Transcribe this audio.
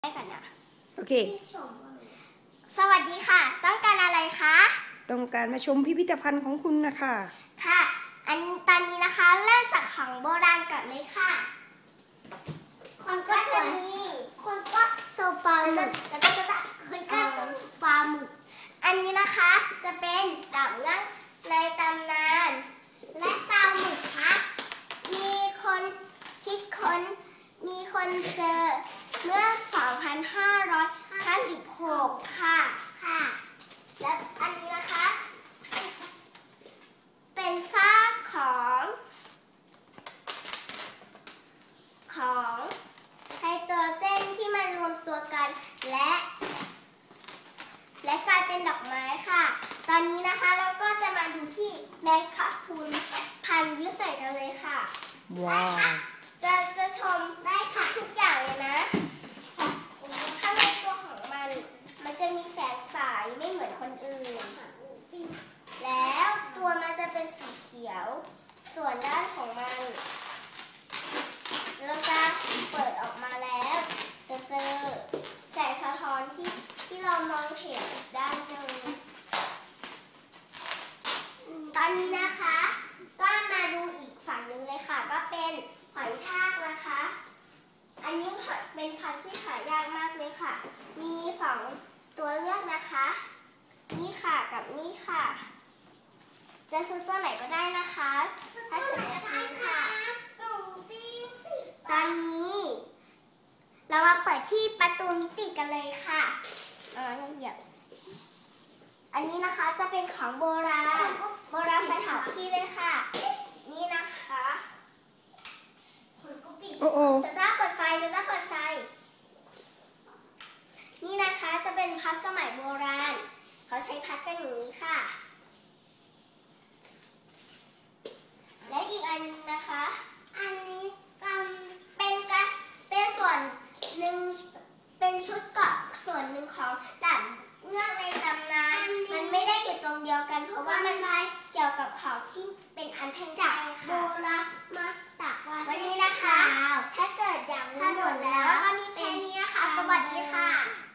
ได้ก่อนนะโอเคสวัสดีค่ะต้องการอะไรคะต้องการมาชมพิพิธภัณฑ์ของคุณนะคะค่ะตอนนี้นะคะเริ่มจากของโบราณก่อนเลยค่ะคนก็จะมีคนก็โซปลาหมึกแล้วก็คนก็โซปลาหมึกอันนี้นะคะจะเป็นดาบนั่งในตำนานและปลาหมึกค่ะมีคนคิดค้นมีคนเจอเมื่อ 2556 ค่ะและอันนี้นะคะเป็นซากของไฮโดรเจนที่มันรวมตัวกันและกลายเป็นดอกไม้ค่ะตอนนี้นะคะเราก็จะมาดูที่แมงคะพรุนพันธุ์วิเศษกันเลยค่ะว้าวจะชมได้ค่ะทุกอย่างเลยนะข้างในตัวของมันจะมีแสงสายไม่เหมือนคนอื่นแล้วตัวมันจะเป็นสีเขียวส่วนด้านของมันเราจะเปิดออกมาแล้วจะเจอแสงสะท้อนที่เรามองเห็นอีกด้านหนึ่งตอนนี้นะคะก็มาดูอีกฝั่งหนึ่งเลยค่ะก็เป็นหอยทากนะคะอันนี้เป็นพันธุ์ที่หายากมากเลยค่ะมี2ตัวเลือกนะคะนี่ค่ะกับนี่ค่ะจะซื้อตัวไหนก็ได้นะคะถ้าเกิดจะซื้อค่ะตอนนี้เรามาเปิดที่ประตูมิติกันเลยค่ะเดี๋ยวอันนี้นะคะจะเป็นของโบราณสถานที่เลยค่ะนี่นะคะโอ้โอ้จะเปิดไฟนี่นะคะจะเป็นพัดสมัยโบราณเขาใช้พัดกันอย่างนี้ค่ะและอีกอันนึงนะคะอันนี้เป็นส่วนหนึ่งเป็นชุดเกาะส่วนหนึ่งของดั่งเงือกในตำนานมันไม่ได้อยู่ตรงเดียวกันเพราะว่ามันเกี่ยวกับของที่เป็นอันแท่งๆค่ะโบราณมาตักวันนี้นะคะถ้าเกิดอย่างนี้หมดแล้วก็มีแค่นี้นะคะสวัสดีค่ะ